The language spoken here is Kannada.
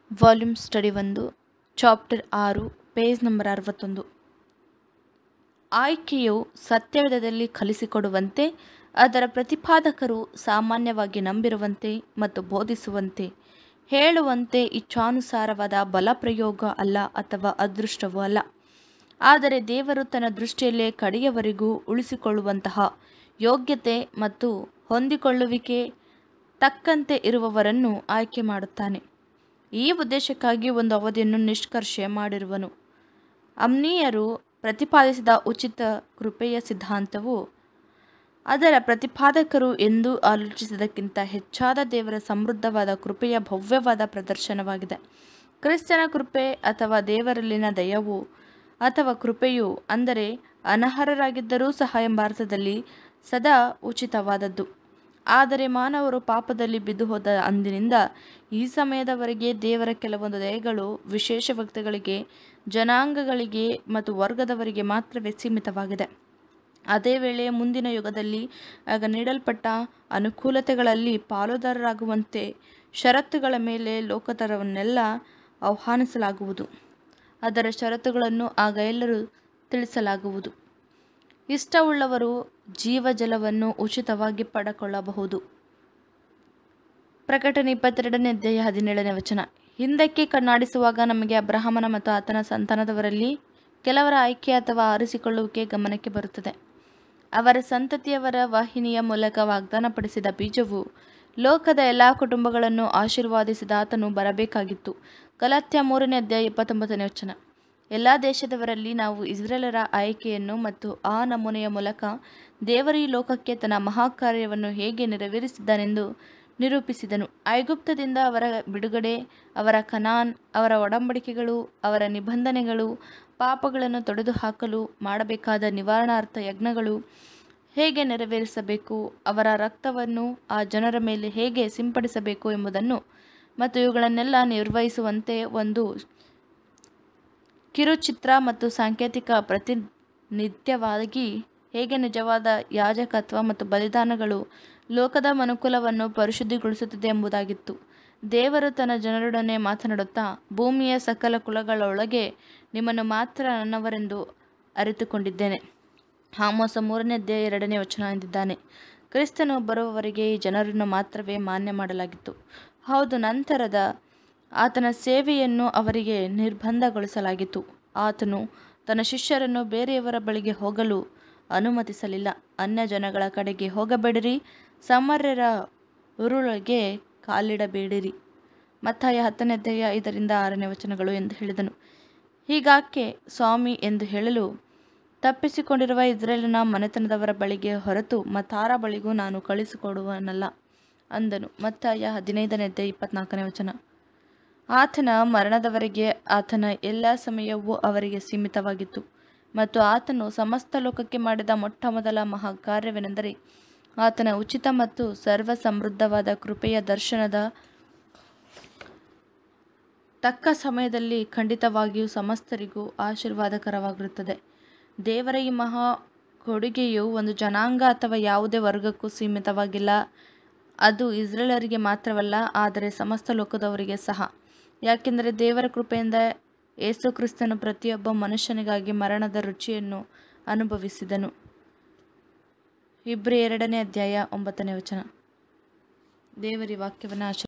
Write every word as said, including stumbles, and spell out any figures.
ವಾಲ್ಯೂಮ್ ಸ್ಟಡಿ ಒಂದು, ಚಾಪ್ಟರ್ ಆರು, ಪೇಜ್ ನಂಬರ್ ಅರವತ್ತೊಂದು. ಆಯ್ಕೆಯು ಸತ್ಯವೇದದಲ್ಲಿ ಕಲಿಸಿಕೊಡುವಂತೆ, ಅದರ ಪ್ರತಿಪಾದಕರು ಸಾಮಾನ್ಯವಾಗಿ ನಂಬಿರುವಂತೆ ಮತ್ತು ಬೋಧಿಸುವಂತೆ, ಹೇಳುವಂತೆ ಇಚ್ಛಾನುಸಾರವಾದ ಬಲಪ್ರಯೋಗ ಅಲ್ಲ ಅಥವಾ ಅದೃಷ್ಟವೂ ಅಲ್ಲ. ಆದರೆ ದೇವರು ತನ್ನ ದೃಷ್ಟಿಯಲ್ಲೇ ಕಡೆಯವರೆಗೂ ಉಳಿಸಿಕೊಳ್ಳುವಂತಹ ಯೋಗ್ಯತೆ ಮತ್ತು ಹೊಂದಿಕೊಳ್ಳುವಿಕೆ ತಕ್ಕಂತೆ ಇರುವವರನ್ನು ಆಯ್ಕೆ ಮಾಡುತ್ತಾನೆ. ಈ ಉದ್ದೇಶಕ್ಕಾಗಿ ಒಂದು ಅವಧಿಯನ್ನು ನಿಷ್ಕರ್ಷೆ ಮಾಡಿರುವನು. ಅಮ್ನೀಯರು ಪ್ರತಿಪಾದಿಸಿದ ಉಚಿತ ಕೃಪೆಯ ಸಿದ್ಧಾಂತವು ಅದರ ಪ್ರತಿಪಾದಕರು ಎಂದು ಆಲೋಚಿಸಿದ್ದಕ್ಕಿಂತ ಹೆಚ್ಚಾದ ದೇವರ ಸಮೃದ್ಧವಾದ ಕೃಪೆಯ ಭವ್ಯವಾದ ಪ್ರದರ್ಶನವಾಗಿದೆ. ಕ್ರಿಸ್ತನ ಕೃಪೆ ಅಥವಾ ದೇವರಲ್ಲಿನ ದಯವು ಅಥವಾ ಕೃಪೆಯು ಅಂದರೆ ಅನರ್ಹರಾಗಿದ್ದರೂ ಸಹ ಎಂಬ ಅರ್ಥದಲ್ಲಿ ಸದಾ ಉಚಿತವಾದದ್ದು. ಆದರೆ ಮಾನವರು ಪಾಪದಲ್ಲಿ ಬಿದ್ದು ಹೋದ ಅಂದಿನಿಂದ ಈ ಸಮಯದವರೆಗೆ ದೇವರ ಕೆಲವೊಂದು ದಯೆಗಳು ವಿಶೇಷ ವ್ಯಕ್ತಿಗಳಿಗೆ, ಜನಾಂಗಗಳಿಗೆ ಮತ್ತು ವರ್ಗದವರಿಗೆ ಮಾತ್ರವೇ ಸೀಮಿತವಾಗಿದೆ. ಅದೇ ವೇಳೆ ಮುಂದಿನ ಯುಗದಲ್ಲಿ ಆಗ ನೀಡಲ್ಪಟ್ಟ ಅನುಕೂಲತೆಗಳಲ್ಲಿ ಪಾಲುದಾರರಾಗುವಂತೆ ಷರತ್ತುಗಳ ಮೇಲೆ ಲೋಕದವರನ್ನೆಲ್ಲ ಆಹ್ವಾನಿಸಲಾಗುವುದು. ಅದರ ಷರತ್ತುಗಳನ್ನು ಆಗ ಎಲ್ಲರೂ ತಿಳಿಸಲಾಗುವುದು. ಇಷ್ಟವುಳ್ಳವರು ಜೀವಜಲವನ್ನು ಉಚಿತವಾಗಿ ಪಡೆದುಕೊಳ್ಳಬಹುದು. ಪ್ರಕಟಣೆ ಇಪ್ಪತ್ತೆರಡನೇ ಅಧ್ಯಾಯ ಹದಿನೇಳನೇ ವಚನ. ಹಿಂದಕ್ಕೆ ಕಣ್ಣಾಡಿಸುವಾಗ ನಮಗೆ ಅಬ್ರಹಾಮನ ಮತ್ತು ಆತನ ಸಂತಾನದವರಲ್ಲಿ ಕೆಲವರ ಆಯ್ಕೆ ಅಥವಾ ಆರಿಸಿಕೊಳ್ಳುವಿಕೆ ಗಮನಕ್ಕೆ ಬರುತ್ತದೆ. ಅವರ ಸಂತತಿಯವರ ವಾಹಿನಿಯ ಮೂಲಕ ವಾಗ್ದಾನಪಡಿಸಿದ ಬೀಜವು ಲೋಕದ ಎಲ್ಲ ಕುಟುಂಬಗಳನ್ನು ಆಶೀರ್ವಾದಿಸಿದ ಆತನು ಬರಬೇಕಾಗಿತ್ತು. ಗಲಾತ್ಯ ಮೂರನೇ ಅಧ್ಯಾಯ ಇಪ್ಪತ್ತೊಂಬತ್ತನೇ ವಚನ. ಎಲ್ಲ ದೇಶದವರಲ್ಲಿ ನಾವು ಇಸ್ರೇಲರ ಆಯ್ಕೆಯನ್ನು ಮತ್ತು ಆ ನಮೂನೆಯ ಮೂಲಕ ದೇವರು ಈ ಲೋಕಕ್ಕೆ ತನ್ನ ಮಹಾಕಾರ್ಯವನ್ನು ಹೇಗೆ ನೆರವೇರಿಸಿದ್ದಾನೆಂದು ನಿರೂಪಿಸಿದನು. ಐಗುಪ್ತದಿಂದ ಅವರ ಬಿಡುಗಡೆ, ಅವರ ಕನಾನ್, ಅವರ ಒಡಂಬಡಿಕೆಗಳು, ಅವರ ನಿಬಂಧನೆಗಳು, ಪಾಪಗಳನ್ನು ತೊಡೆದುಹಾಕಲು ಮಾಡಬೇಕಾದ ನಿವಾರಣಾರ್ಥ ಯಜ್ಞಗಳು ಹೇಗೆ ನೆರವೇರಿಸಬೇಕು, ಅವರ ರಕ್ತವನ್ನು ಆ ಜನರ ಮೇಲೆ ಹೇಗೆ ಸಿಂಪಡಿಸಬೇಕು ಎಂಬುದನ್ನು ಮತ್ತು ಇವುಗಳನ್ನೆಲ್ಲ ನಿರ್ವಹಿಸುವಂತೆ ಒಂದು ಕಿರುಚಿತ್ರ ಮತ್ತು ಸಾಂಕೇತಿಕ ಪ್ರಾತಿನಿಧ್ಯವಾಗಿ ಹೇಗೆ ನಿಜವಾದ ಯಾಜಕತ್ವ ಮತ್ತು ಬಲಿದಾನಗಳು ಲೋಕದ ಮನುಕುಲವನ್ನು ಪರಿಶುದ್ಧಿಗೊಳಿಸುತ್ತದೆ ಎಂಬುದಾಗಿತ್ತು. ದೇವರು ತನ್ನ ಜನರೊಡನೆ ಮಾತನಾಡುತ್ತಾ, ಭೂಮಿಯ ಸಕಲ ಕುಲಗಳೊಳಗೆ ನಿಮ್ಮನ್ನು ಮಾತ್ರ ನನ್ನವರೆಂದು ಅರಿತುಕೊಂಡಿದ್ದೇನೆ. ಆಮೋಸ ಮೂರನೇ ಅಧ್ಯಾಯ ಎರಡನೇ ವಚನ ಎಂದಿದ್ದಾನೆ. ಕ್ರಿಸ್ತನು ಬರುವವರೆಗೆ ಈ ಜನರನ್ನು ಮಾತ್ರವೇ ಮಾನ್ಯ ಮಾಡಲಾಗಿತ್ತು. ಹೌದು, ನಂತರದ ಆತನ ಸೇವೆಯನ್ನು ಅವರಿಗೆ ನಿರ್ಬಂಧಗೊಳಿಸಲಾಗಿತ್ತು. ಆತನು ತನ್ನ ಶಿಷ್ಯರನ್ನು ಬೇರೆಯವರ ಬಳಿಗೆ ಹೋಗಲು ಅನುಮತಿಸಲಿಲ್ಲ. ಅನ್ಯ ಜನಗಳ ಕಡೆಗೆ ಹೋಗಬೇಡಿರಿ, ಸಮಾರ್ಯರ ಉರುಳಿಗೆ ಕಾಲಿಡಬೇಡಿರಿ. ಮತ್ತಾಯ ಹತ್ತನೇ ಅಧ್ಯಾಯ ಐದರಿಂದ ಆರನೇ ವಚನಗಳು ಎಂದು ಹೇಳಿದನು. ಹೀಗಾಕೆ ಸ್ವಾಮಿ ಎಂದು ಹೇಳಲು ತಪ್ಪಿಸಿಕೊಂಡಿರುವ ಇಸ್ರೇಲಿನ ಮನೆತನದವರ ಬಳಿಗೆ ಹೊರತು ಮತ್ತಾರ ಬಳಿಗೂ ನಾನು ಕಳುಹಿಸಿಕೊಡುವನಲ್ಲ ಅಂದನು. ಮತ್ತಾಯ ಹದಿನೈದನೇ ಅಧ್ಯಾಯ ಇಪ್ಪತ್ನಾಲ್ಕನೇ ವಚನ. ಆತನ ಮರಣದವರೆಗೆ ಆತನ ಎಲ್ಲ ಸಮಯವೂ ಅವರಿಗೆ ಸೀಮಿತವಾಗಿತ್ತು ಮತ್ತು ಆತನು ಸಮಸ್ತ ಲೋಕಕ್ಕೆ ಮಾಡಿದ ಮೊಟ್ಟ ಮೊದಲ ಮಹಾಕಾರ್ಯವೆಂದರೆ ಆತನ ಉಚಿತ ಮತ್ತು ಸರ್ವ ಸಮೃದ್ಧವಾದ ಕೃಪೆಯ ದರ್ಶನದ ತಕ್ಕ ಸಮಯದಲ್ಲಿ ಖಂಡಿತವಾಗಿಯೂ ಸಮಸ್ತರಿಗೂ ಆಶೀರ್ವಾದಕರವಾಗಿರುತ್ತದೆ. ದೇವರ ಈ ಮಹಾ ಕೊಡುಗೆಯು ಒಂದು ಜನಾಂಗ ಅಥವಾ ಯಾವುದೇ ವರ್ಗಕ್ಕೂ ಸೀಮಿತವಾಗಿಲ್ಲ. ಅದು ಇಸ್ರೇಲರಿಗೆ ಮಾತ್ರವಲ್ಲ, ಆದರೆ ಸಮಸ್ತ ಲೋಕದವರಿಗೆ ಸಹ. ಯಾಕೆಂದರೆ ದೇವರ ಕೃಪೆಯಿಂದ ಯೇಸು ಕ್ರಿಸ್ತನು ಪ್ರತಿಯೊಬ್ಬ ಮನುಷ್ಯನಿಗಾಗಿ ಮರಣದ ರುಚಿಯನ್ನು ಅನುಭವಿಸಿದನು. ಇಬ್ರಿಯ ಎರಡನೇ ಅಧ್ಯಾಯ ಒಂಬತ್ತನೇ ವಚನ. ದೇವರ ವಾಕ್ಯವನ್ನು ಆಶೀರ್ವದಿಸಲಿ.